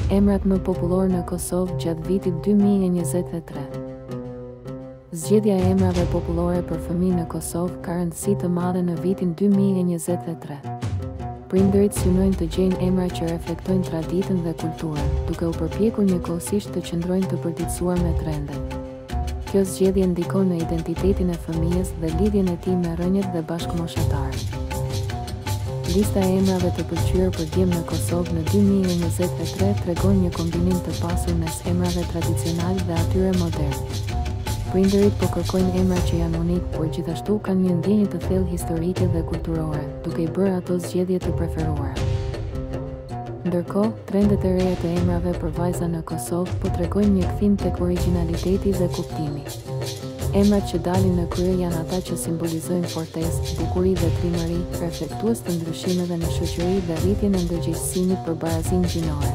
Emrat më popullor në Kosovë gjatë vitit 2023. Zgjedhja e emrave popullore për fëmijë në Kosovë ka rëndësi të madhe në vitin 2023. Prindërit synojnë të gjejnë emra që reflektojnë traditën dhe kulturën, duke u përpjekur njëkohësisht të qëndrojnë të përditësuar me trendet. Kjo zgjedhje ndikon në identitetin e fëmijës dhe lidhjen e tij me rrënjët dhe bashkëmoshatarët. Lista e emrave të pëlqyer për djem në Kosovë në 2023 tregon një kombinim të pasur mes emrave tradicional dhe atyre modern. Prindërit po kërkojnë emra që janë unik, por gjithashtu kanë një ndjenjë të thellë historike dhe kulturore, duke i bërë ato zgjedhje të preferuara. Ndërkohë, trendet e reja të emrave për vajza në Kosovë po tregojnë një kthim tek origjinaliteti dhe kuptimi. Emrat që dalin në krye janë ata që simbolizojnë fortesë, bukuri dhe trimëri, reflektues të ndryshimeve në shoqëri dhe rritjen e ndërgjegjësimit për barazinë gjinore.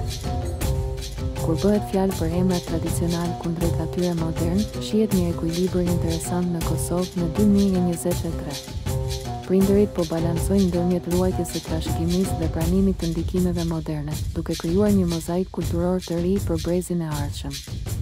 Kur bëhet fjalë për emrat tradicional kundrejt atyre modern, shihet një ekuilibër interesant në Kosovë në 2023. Prindërit po balancojnë ndërmjet ruajtjes së trashëgimisë dhe pranimit të ndikimeve moderne, duke krijuar një mozaik kulturor të ri për brezin e ardhshëm.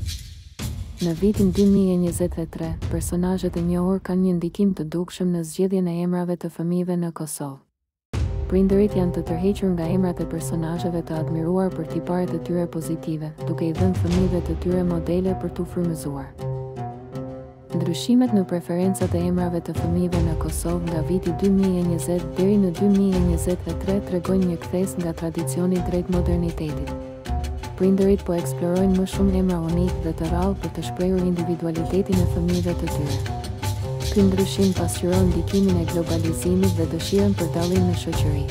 Në vitin 2023, personazhet e njohur kanë një ndikim të dukshëm në zgjedhjen e emrave të fëmijëve në Kosovë. Prindërit janë të tërhequr nga emrat e personazheve të admiruar për tiparet e tyre pozitive, duke i dhënë fëmijëve të tyre modele për t'u frymëzuar. Ndryshimet në preferencat e emrave të fëmijëve në Kosovë nga viti 2020 deri në 2023 tregojnë një kthes nga tradicioni drejt modernitetit. Prindërit po eksplorojnë më shumë emra unik dhe të rrallë për të shprehur individualitetin e fëmijëve të tyre. Ky ndryshim pasqyron ndikimin e globalizimit dhe dëshirën për dallim në shoqëri.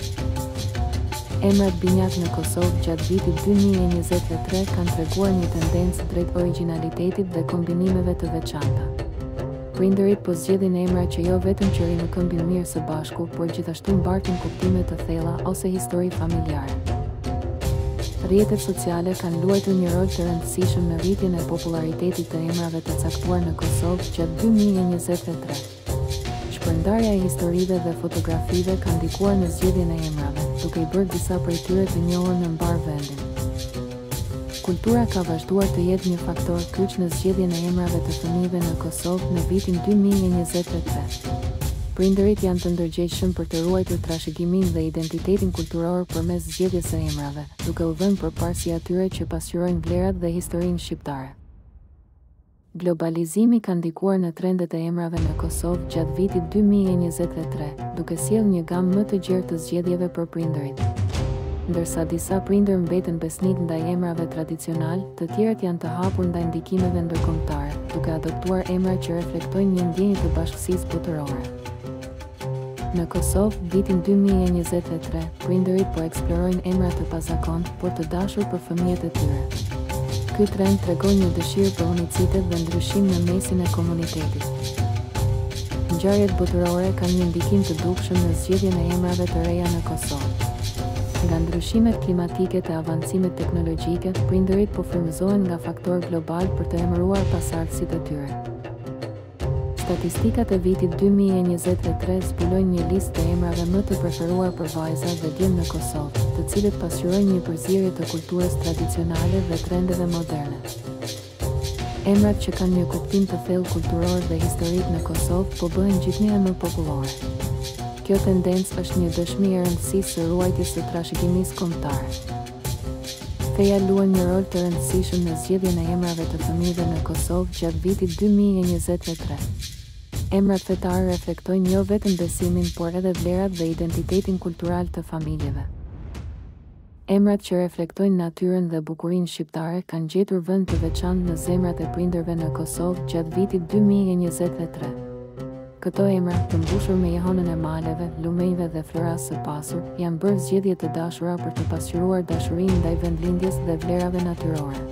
Emrat binjak në Kosovë gjatë vitit 2023 kanë treguar një tendencë drejt origjinalitetit dhe kombinimeve të veçanta. Prindërit po zgjedhin emra që jo vetëm që rinë këmbin mirë së bashku, por gjithashtu mbartin kuptime të thella ose histori familjare. Rrjetet sociale kanë luajtur një rol të rëndësishëm në rritjen e popularitetit të emrave të caktuar në Kosovë gjatë 2023. Shpërndarja e historive dhe fotografive ka ndikuar në zgjedhjen e emrave, duke i bërë disa prej tyre të njohur në mbar vendin. Kultura ka vazhduar të jetë një faktor kyç në zgjedhjen e emrave të fëmijëve në Kosovë në vitin 2023. Prindërit janë të ndërgjegjshëm për të ruajtur trashëgiminë dhe identitetin kulturor përmes zgjedhjes së emrave, duke u dhënë përparësi atyre që pasqyrojnë vlerat dhe historinë shqiptare. Globalizimi ka ndikuar në trendet e emrave në Kosovë gjatë vitit 2023, duke sjellë një gamë më të gjerë të zgjedhjeve për prindërit. Ndërsa disa prindër mbeten besnik ndaj emrave tradicional, të tjerët janë të hapur ndaj ndikimeve ndërkombëtare, duke adoptuar emra që reflektojnë një ndjenjë të bashkësisë botërore. Në Kosovë, vitin 2023, prindërit po eksplorojnë emra të pazakontë, por të dashur për fëmijët e tyre. Ky trend tregon një dëshirë për unicitet dhe ndryshim në mesin e komunitetit. Ngjarjet botërore kanë një ndikim të dukshëm në zgjedhjen e emrave të reja në Kosovë. Nga ndryshimet klimatike të avancimet teknologjike, prindërit po frymëzohen nga faktor global për të emëruar pasardhësit e tyre. Statistikat e vitit 2023 zbulojnë një listë të emrave më të preferuar për vajza dhe djem në Kosovë, të cilët pasqyrojnë një përzierje të kulturës tradicionale dhe trendeve moderne. Emrat që kanë një kuptim të thellë kulturor dhe historik në Kosovë po bëhen gjithnjë më popullore. Kjo tendencë është një dëshmi e rëndësisë së ruajtjes së trashëgimisë kombëtare. Feja luan një rol të rëndësishëm në zgjedhjen e emrave të fëmijëve në Kosovë gjatë vitit 2023. Emrat fetar reflektojnë jo vetëm besimin, por edhe vlerat dhe identitetin kultural të familjeve. Emrat që reflektojnë natyrën dhe bukurinë shqiptare kanë gjetur vend të veçantë në zemrat e prindërve në Kosovë gjatë vitit 2023. Këto emra, të mbushur me jehonën e maleve, lumejve dhe florasë së pasur, janë bërë zgjedhje të dashura për të pasqyruar dashurinë ndaj vendlindjes dhe vlerave natyrore.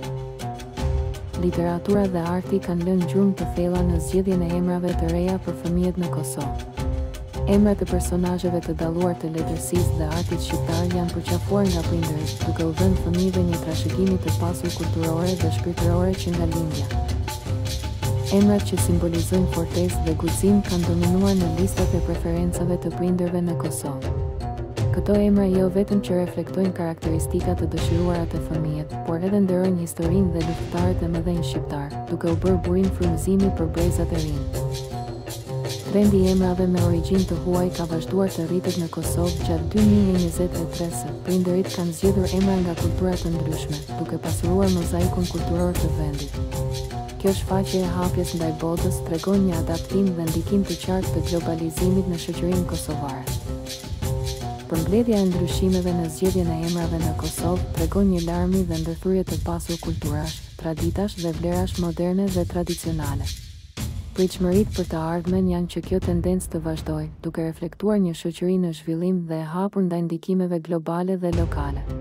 Literatura dhe arti kanë lënë gjurmë të thella në zgjedhjen e emrave të reja për fëmijët në Kosovë. Emrat të personazheve të dalluar të letërsisë dhe artit shqiptar janë përqafuar nga prindërit, duke u dhënë fëmijëve një trashëgimi të pasur kulturore dhe shpirtërore që nga lindja. Emrat që simbolizojnë fortesë dhe guxim kanë dominuar në listat e preferencave të prindërve në Kosovë. Këto emra jo vetëm që reflektojnë karakteristika të dëshiruara të fëmijët, por por edhe ndërojnë historinë dhe luftëtarët e mëdhenj shqiptar, duke u bërë burim frymëzimi për brezat e rinj. Trendi i emrave me origjinë të huaj ka vazhduar të rritet në Kosovë gjatë 2023-së. Prindërit kanë zgjedhur emra nga kultura të ndryshme, duke pasuruar mozaikun kulturor të vendit. Kjo shfaqje e hapjes ndaj botës tregon një adaptim dhe ndikim të qartë të globalizimit në shoqërinë kosovare. Përmbledhja e ndryshimeve në zgjedhjen e emrave në Kosovë tregon një larmi dhe ndërthurje të pasur kulturash, traditash dhe vlerash moderne dhe tradicionale. Pritshmëritë për të ardhmen janë që kjo tendencë të vazhdojë, duke reflektuar një shoqëri në zhvillim dhe e hapur ndaj ndikimeve globale dhe lokale.